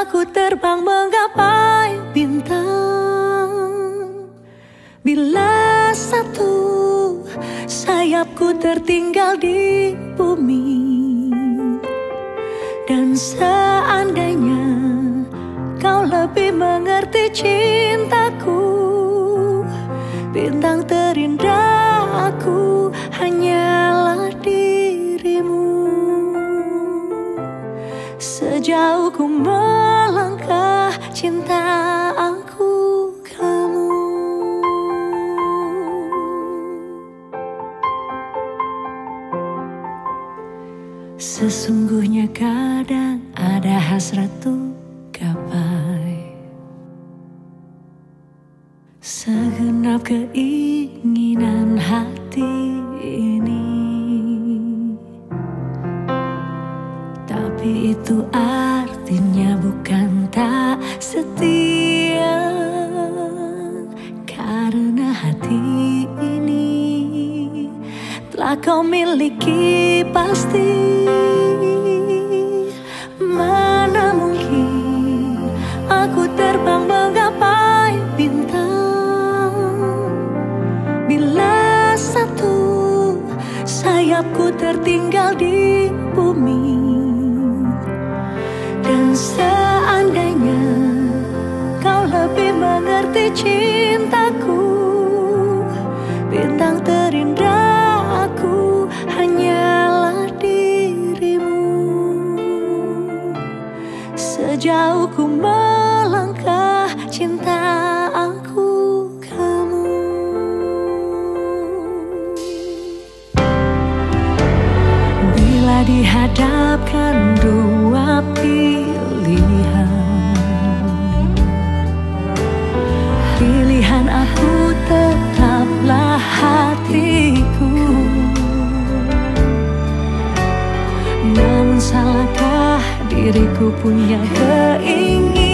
Aku terbang menggapai bintang. Bila satu sayapku tertinggal di bumi, dan seandainya kau lebih mengerti cintaku, bintang terindah aku hanyalah dirimu. Sejauh ku melangkah, cinta aku kamu. Sesungguhnya kadang ada hasrat tuh gapai, segenap keinginan hati ini. Tapi itu artinya bukan tak setia, karena hati ini telah kau miliki pasti. Mana mungkin aku terbang menggapai bintang, bila satu sayapku tertinggal di bumi. Dan seandainya kau lebih mengerti cintaku, bintang terindah aku hanyalah dirimu. Sejauh ku melangkah, cinta aku kamu. Bila dihadapkan dua pilihan aku tetaplah hatiku. Namun salahkah diriku punya keinginan